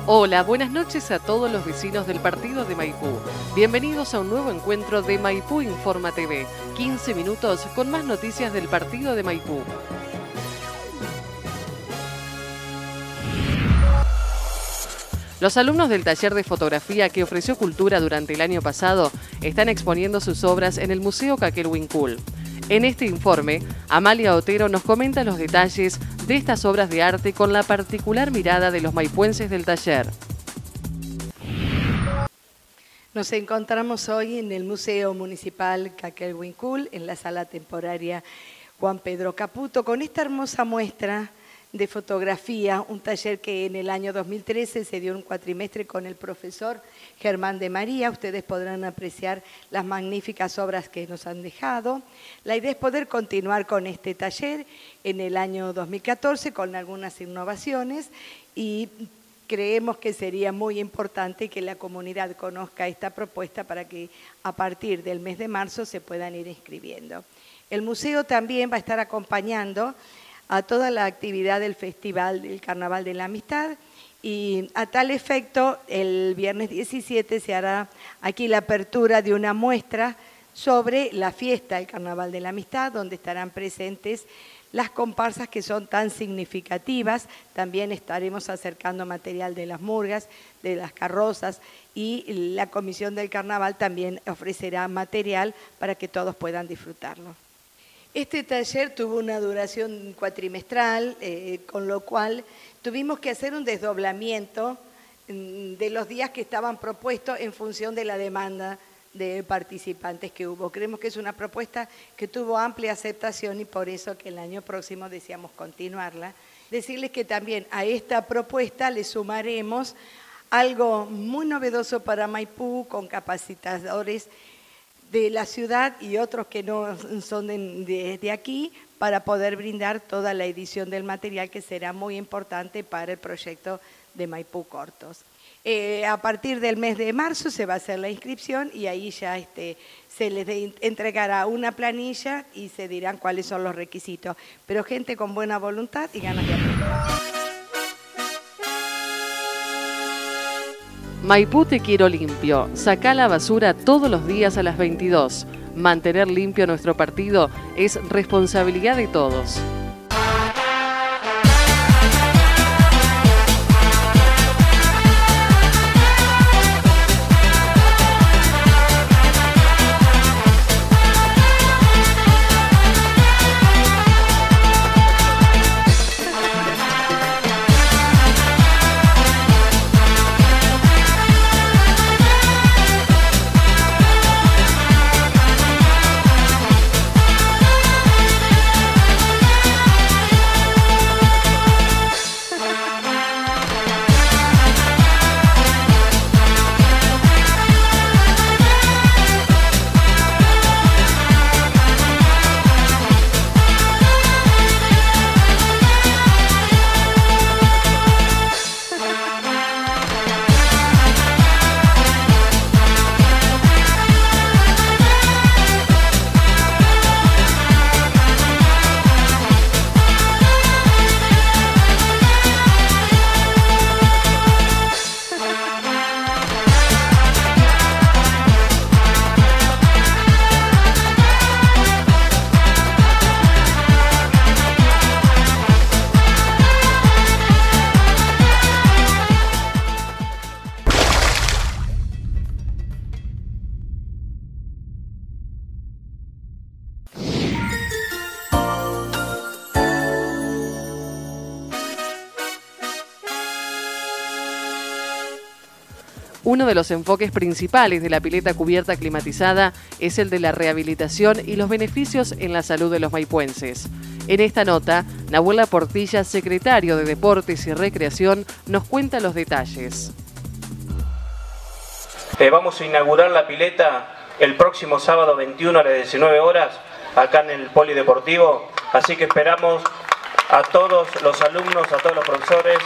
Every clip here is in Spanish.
Hola, buenas noches a todos los vecinos del partido de Maipú. Bienvenidos a un nuevo encuentro de Maipú Informa TV. 15 minutos con más noticias del partido de Maipú. Los alumnos del taller de fotografía que ofreció Cultura durante el año pasado están exponiendo sus obras en el Museo Caquelhuincul. En este informe, Amalia Otero nos comenta los detalles de estas obras de arte con la particular mirada de los maipuenses del taller. Nos encontramos hoy en el Museo Municipal Caquelhuincul, en la sala temporaria Juan Pedro Caputo, con esta hermosa muestra de fotografía, un taller que en el año 2013 se dio un cuatrimestre con el profesor Germán de María. Ustedes podrán apreciar las magníficas obras que nos han dejado. La idea es poder continuar con este taller en el año 2014 con algunas innovaciones y creemos que sería muy importante que la comunidad conozca esta propuesta para que a partir del mes de marzo se puedan ir inscribiendo. El museo también va a estar acompañando a toda la actividad del Festival del Carnaval de la Amistad y a tal efecto el viernes 17 se hará aquí la apertura de una muestra sobre la fiesta del Carnaval de la Amistad, donde estarán presentes las comparsas que son tan significativas. También estaremos acercando material de las murgas, de las carrozas, y la Comisión del Carnaval también ofrecerá material para que todos puedan disfrutarlo. Este taller tuvo una duración cuatrimestral, con lo cual tuvimos que hacer un desdoblamiento de los días que estaban propuestos en función de la demanda de participantes que hubo. Creemos que es una propuesta que tuvo amplia aceptación y por eso que el año próximo deseamos continuarla. Decirles que también a esta propuesta le sumaremos algo muy novedoso para Maipú con capacitadores de la ciudad y otros que no son de aquí, para poder brindar toda la edición del material que será muy importante para el proyecto de Maipú Cortos. A partir del mes de marzo se va a hacer la inscripción y ahí ya se les entregará una planilla y se dirán cuáles son los requisitos. Pero gente con buena voluntad y ganas de aprender. Maipú te quiero limpio. Sacá la basura todos los días a las 22. Mantener limpio nuestro partido es responsabilidad de todos. Uno de los enfoques principales de la pileta cubierta climatizada es el de la rehabilitación y los beneficios en la salud de los maipuenses. En esta nota, Nahuela Portilla, secretario de Deportes y Recreación, nos cuenta los detalles. Vamos a inaugurar la pileta el próximo sábado 21 a las 19 horas acá en el Polideportivo, así que esperamos a todos los alumnos, a todos los profesores,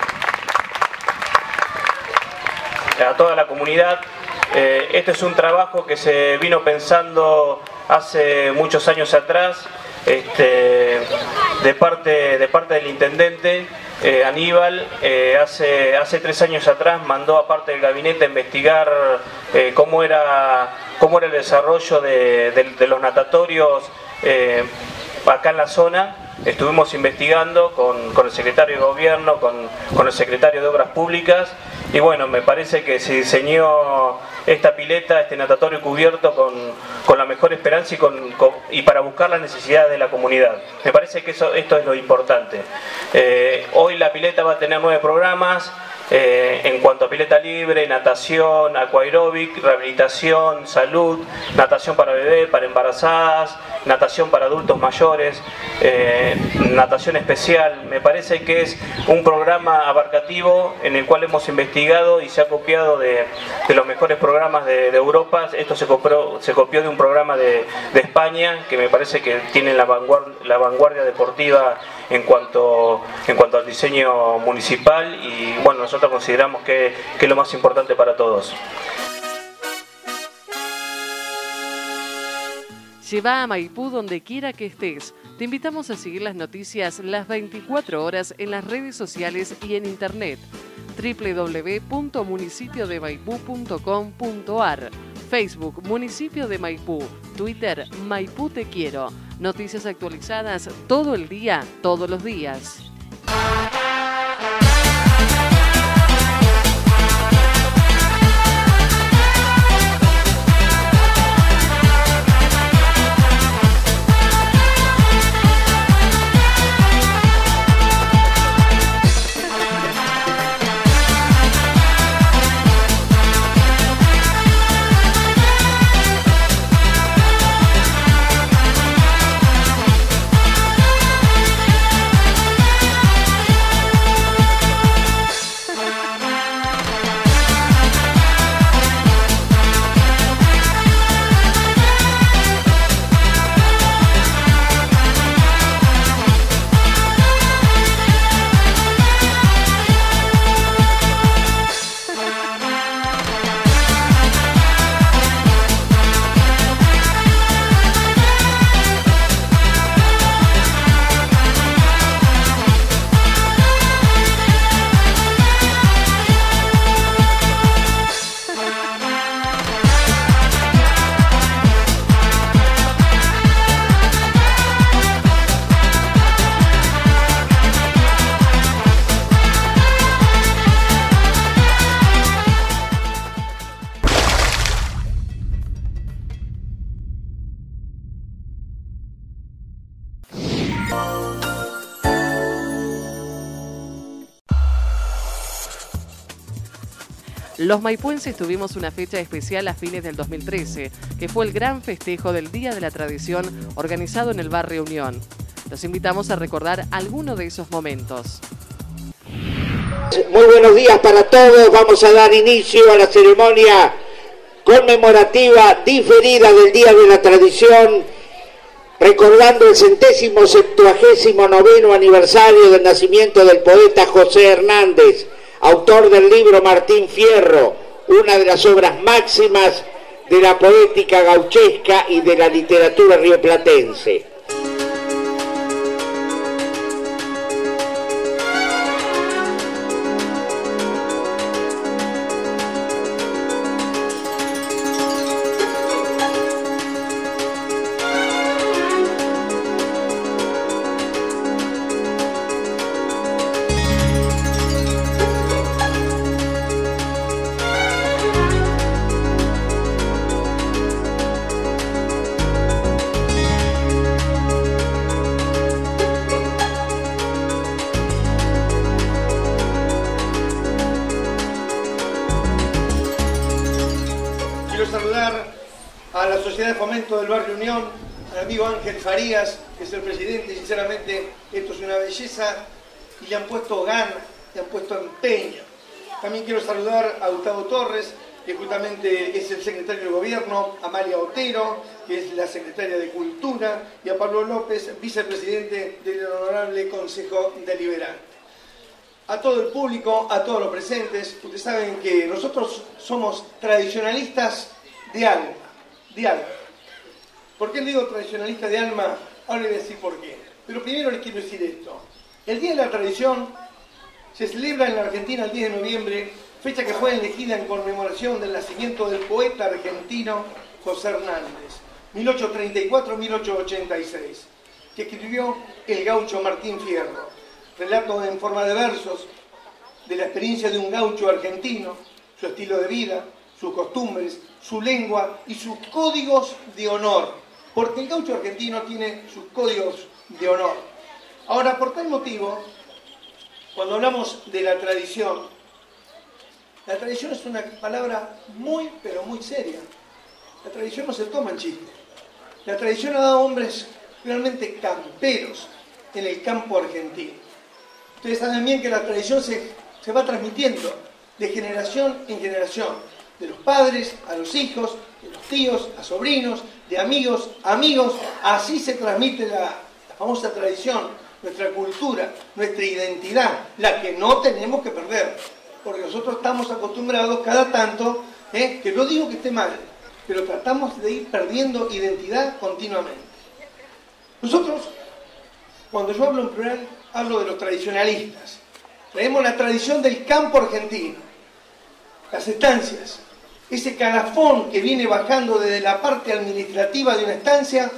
a toda la comunidad. Este es un trabajo que se vino pensando hace muchos años atrás, de parte del intendente, Aníbal, hace 3 años atrás mandó a parte del gabinete a investigar cómo era el desarrollo de los natatorios acá en la zona. Estuvimos investigando con el secretario de Gobierno, con el secretario de Obras Públicas, y bueno, me parece que se diseñó esta pileta, este natatorio cubierto con la mejor esperanza y para buscar las necesidades de la comunidad. Me parece que esto es lo importante. Hoy la pileta va a tener 9 programas. En cuanto a pileta libre, natación, aquaeróbic, rehabilitación, salud, natación para bebés, para embarazadas, natación para adultos mayores, natación especial. Me parece que es un programa abarcativo en el cual hemos investigado y se ha copiado de los mejores programas de Europa. Esto se copió de un programa de España, que me parece que tiene la vanguardia deportiva en cuanto al diseño municipal, y bueno, nosotros consideramos que es lo más importante para todos. Lleva a Maipú donde quiera que estés. Te invitamos a seguir las noticias las 24 horas en las redes sociales y en internet. www.municipiodemaipú.com.ar, Facebook Municipio de Maipú, Twitter Maipú Te Quiero. Noticias actualizadas todo el día, todos los días. Los maipuenses tuvimos una fecha especial a fines del 2013, que fue el gran festejo del Día de la Tradición organizado en el barrio Unión. Los invitamos a recordar alguno de esos momentos. Muy buenos días para todos. Vamos a dar inicio a la ceremonia conmemorativa diferida del Día de la Tradición, recordando el 179º aniversario del nacimiento del poeta José Hernández, autor del libro Martín Fierro, una de las obras máximas de la poética gauchesca y de la literatura rioplatense. A la Sociedad de Fomento del Barrio Unión, al amigo Ángel Farías, que es el presidente, y sinceramente esto es una belleza, y le han puesto ganas, le han puesto empeño. También quiero saludar a Gustavo Torres, que justamente es el secretario de Gobierno, a Amalia Otero, que es la secretaria de Cultura, y a Pablo López, vicepresidente del Honorable Consejo Deliberante. A todo el público, a todos los presentes, ustedes saben que nosotros somos tradicionalistas de alma. ¿Por qué digo tradicionalista de alma? Ahora les voy a decir por qué. Pero primero les quiero decir esto. El Día de la Tradición se celebra en la Argentina el 10 de noviembre, fecha que fue elegida en conmemoración del nacimiento del poeta argentino José Hernández, 1834-1886, que escribió El gaucho Martín Fierro, relato en forma de versos de la experiencia de un gaucho argentino, su estilo de vida, sus costumbres, su lengua y sus códigos de honor, porque el gaucho argentino tiene sus códigos de honor. Ahora, por tal motivo, cuando hablamos de la tradición es una palabra muy, pero muy seria. La tradición no se toma en chiste. La tradición ha dado hombres realmente camperos en el campo argentino. Ustedes saben bien que la tradición se va transmitiendo de generación en generación, de los padres a los hijos, de los tíos a sobrinos, de amigos a amigos. Así se transmite la famosa tradición, nuestra cultura, nuestra identidad, la que no tenemos que perder. Porque nosotros estamos acostumbrados cada tanto, que no digo que esté mal, pero tratamos de ir perdiendo identidad continuamente. Nosotros, cuando yo hablo en plural, hablo de los tradicionalistas. Traemos la tradición del campo argentino, las estancias, ese calafón que viene bajando desde la parte administrativa de una estancia,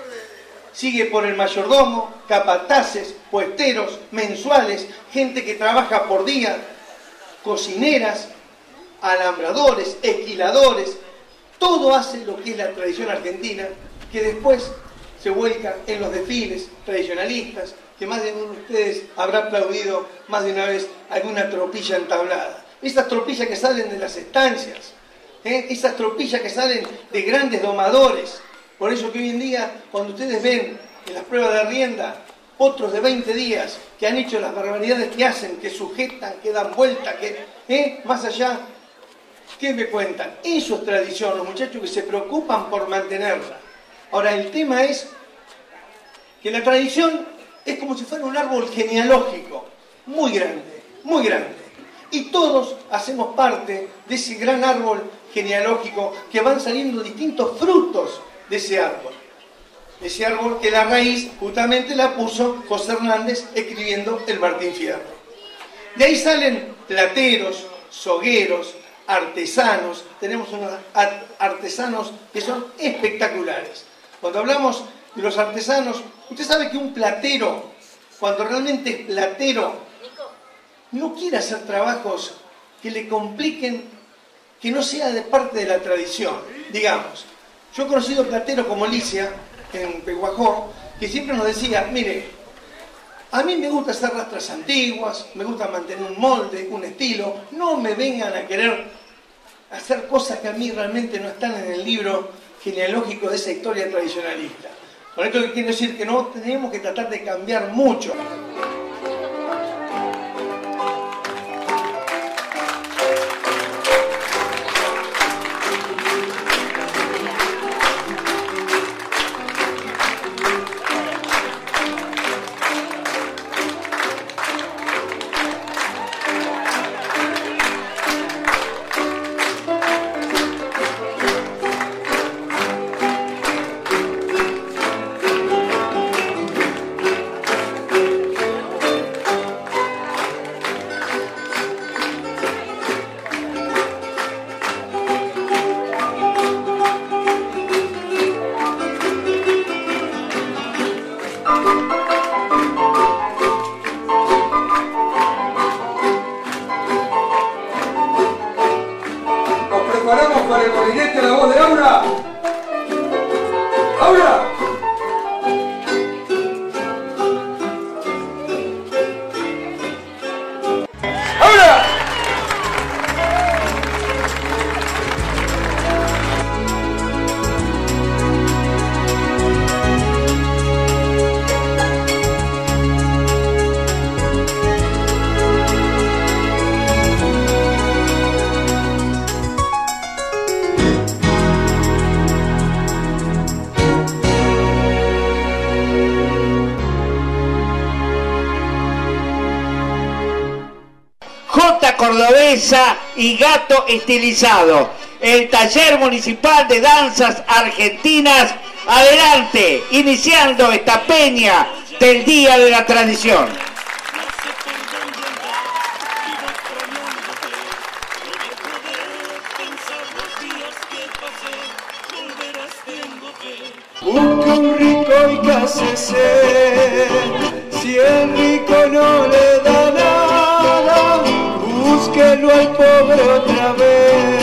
sigue por el mayordomo, capataces, puesteros, mensuales, gente que trabaja por día, cocineras, alambradores, esquiladores, todo hace lo que es la tradición argentina, que después se vuelca en los desfiles tradicionalistas, que más de uno de ustedes habrá aplaudido más de una vez alguna tropilla entablada. Esas tropillas que salen de las estancias, esas tropillas que salen de grandes domadores. Por eso que hoy en día, cuando ustedes ven en las pruebas de rienda, otros de 20 días que han hecho las barbaridades que hacen, que sujetan, que dan vuelta, que más allá, ¿qué me cuentan? Eso es tradición, los muchachos que se preocupan por mantenerla. Ahora, el tema es que la tradición es como si fuera un árbol genealógico, muy grande, muy grande. Y todos hacemos parte de ese gran árbol genealógico que van saliendo distintos frutos de ese árbol. Ese árbol que la raíz justamente la puso José Hernández escribiendo el Martín Fierro. De ahí salen plateros, sogueros, artesanos. Tenemos unos artesanos que son espectaculares. Cuando hablamos de los artesanos, usted sabe que un platero, cuando realmente es platero, no quiere hacer trabajos que le compliquen, que no sea de parte de la tradición. Digamos, yo he conocido plateros como Alicia, en Pehuajó, que siempre nos decía, mire, a mí me gusta hacer rastras antiguas, me gusta mantener un molde, un estilo, no me vengan a querer hacer cosas que a mí realmente no están en el libro genealógico de esa historia tradicionalista. Con esto quiero decir que no tenemos que tratar de cambiar mucho. Cordobesa y gato estilizado. El taller municipal de danzas argentinas, adelante, iniciando esta peña del Día de la Tradición. hace ser. Si el rico no le da nada, búsquelo al pobre otra vez.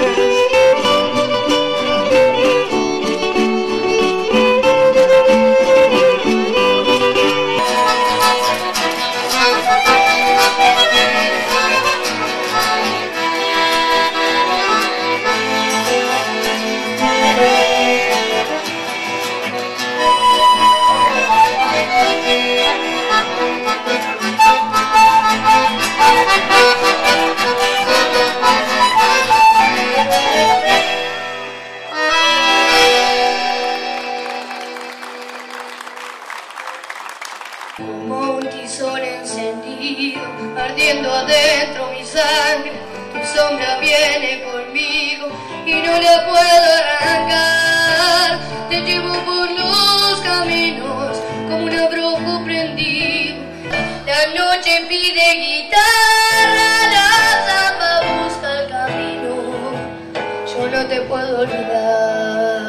Como un tizón encendido, ardiendo adentro mi sangre, tu sombra viene conmigo y no la puedo arrancar. Te llevo por los caminos como un abrojo prendido. La noche pide guitarra, la zamba busca el camino. Yo no te puedo olvidar.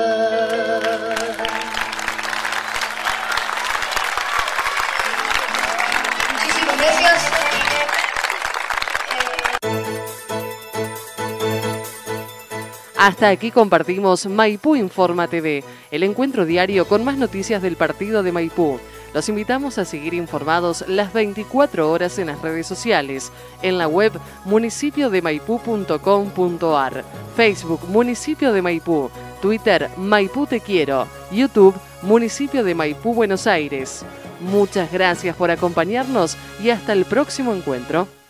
Gracias. Hasta aquí compartimos Maipú Informa TV, el encuentro diario con más noticias del partido de Maipú. Los invitamos a seguir informados las 24 horas en las redes sociales, en la web municipiodemaipú.com.ar, Facebook Municipio de Maipú, Twitter Maipú Te Quiero, YouTube Municipio de Maipú Buenos Aires. Muchas gracias por acompañarnos y hasta el próximo encuentro.